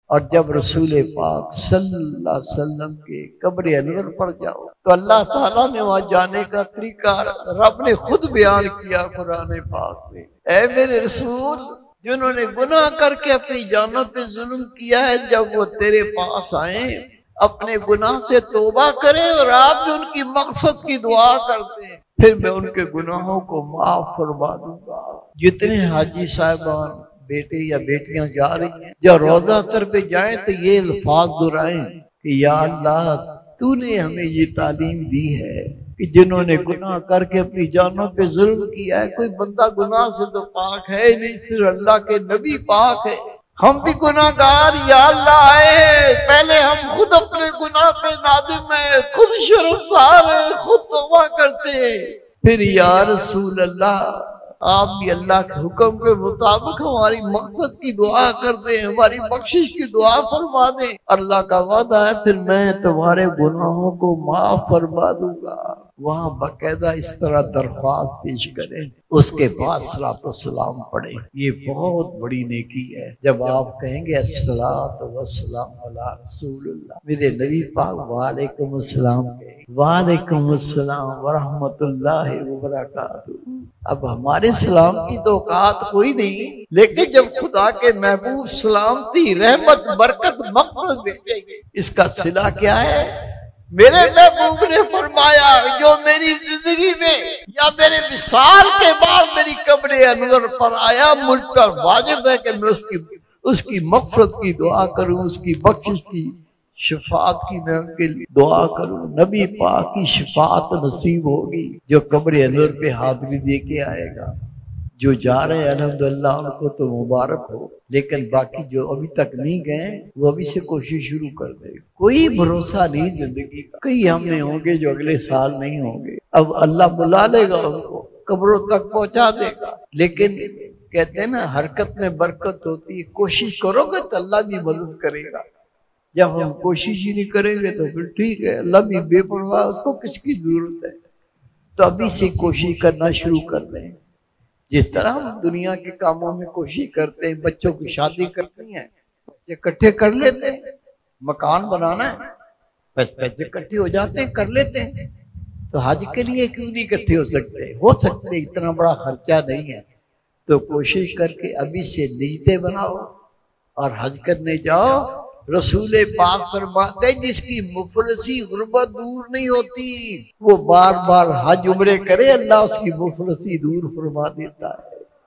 और जब रसूल पाक सल्लल्लाहु अलैहि वसल्लम के कब्र अनवर पर जाओ तो अल्लाह ताला ने वहां जाने का तरीका रब ने खुद बयान किया कुरान पाक में। ऐ मेरे रसूल, जिन्होंने गुनाह करके अपनी जानों पे जुल्म किया है, जब वो तेरे पास आए अपने गुनाह से तौबा करें और आप भी उनकी मग़फ़िरत की दुआ करते हैं, फिर मैं उनके गुनाहों को माफ फरमा दूंगा। जितने हाजी साहिबान बेटे या बेटियां जा रही हैं, जब रोजा अतर पे जाएं तो ये अल्फाज दोहराएं कि या अल्लाह, तूने हमें ये तालीम दी है कि जिन्होंने गुनाह करके अपनी जानों पे जुल्म किया है, कोई बंदा गुनाह से तो पाक है नहीं, सिर्फ अल्लाह के नबी पाक है। हम भी गुनाहगार या अल्लाह आए, पहले हम खुद अपने गुनाह पे नादिम है, खुद शर्मसार है, खुद तौबा करते हैं, फिर या रसूल अल्लाह आप भी अल्लाह के हुक्म के मुताबिक हमारी मग़फ़िरत की दुआ कर दे, हमारी बख्शिश की दुआ फरमा दे। अल्लाह का वादा है फिर मैं तुम्हारे गुनाहों को माफ फरमा दूंगा। वहां बाकायदा इस तरह दरख्वास्त पेश करें, उसके बाद सलातो सलाम पढ़े। ये बहुत बड़ी नेकी है जब आप कहेंगे अस्सलातु वस्सलाम अला रसूलिल्लाह, मेरे नबी पाक वालेकुम अस्सलाम, वालेकुम अस्सलाम व रहमतुल्लाहि व बरकातहू। अब हमारे सलाम की तो औकात कोई नहीं, लेकिन जब खुदा के महबूब सलामती, रहमत, बरकत, मग़फ़िरत भेजेंगे, इसका सिला क्या है? मेरे महबूब ने फरमाया जो मेरी जिंदगी में या मेरे विसाल के बाद मेरी कब्र अनवर पर आया, मुझ पर वाजिब है कि मैं उसकी मग़फ़िरत की दुआ करूं, उसकी बख्शिश की शफात की मैं उनके लिए दुआ करूं। नबी पाक की शफात नसीब होगी जो कब्र अनवर पे हाजिरी दे के आएगा। जो जा रहे हैं अल्हम्दुलिल्लाह उनको तो मुबारक हो, लेकिन बाकी जो अभी तक नहीं गए वो अभी से कोशिश शुरू कर दे। कोई भरोसा नहीं जिंदगी का, कई हम में होंगे जो अगले साल नहीं होंगे। अब अल्लाह बुला लेगा उनको, कब्रों तक पहुंचा देगा। लेकिन कहते हैं ना, हरकत में बरकत होती है। कोशिश करोगे तो अल्लाह भी मदद करेगा। जब हम कोशिश ही नहीं करेंगे तो फिर ठीक है, अल्लाह भी बेपरवाह, उसको किसकी जरूरत है। तो अभी से कोशिश करना शुरू कर दें। जिस तरह हम दुनिया के कामों में कोशिश करते हैं, बच्चों की शादी करती हैं, इकट्ठे कर लेते हैं, मकान बनाना है, पैसे इकट्ठे हो जाते हैं, कर लेते हैं। तो हज के लिए क्यों नहीं इकट्ठे हो सकते? इतना बड़ा खर्चा नहीं है। तो कोशिश करके अभी से नीयतें बनाओ और हज करने जाओ। रसूल पाक फरमाते जिसकी मुफलसी गुर्बत दूर नहीं होती, वो बार बार हज उम्रे करे, अल्लाह उसकी मुफलसी दूर फरमा देता है।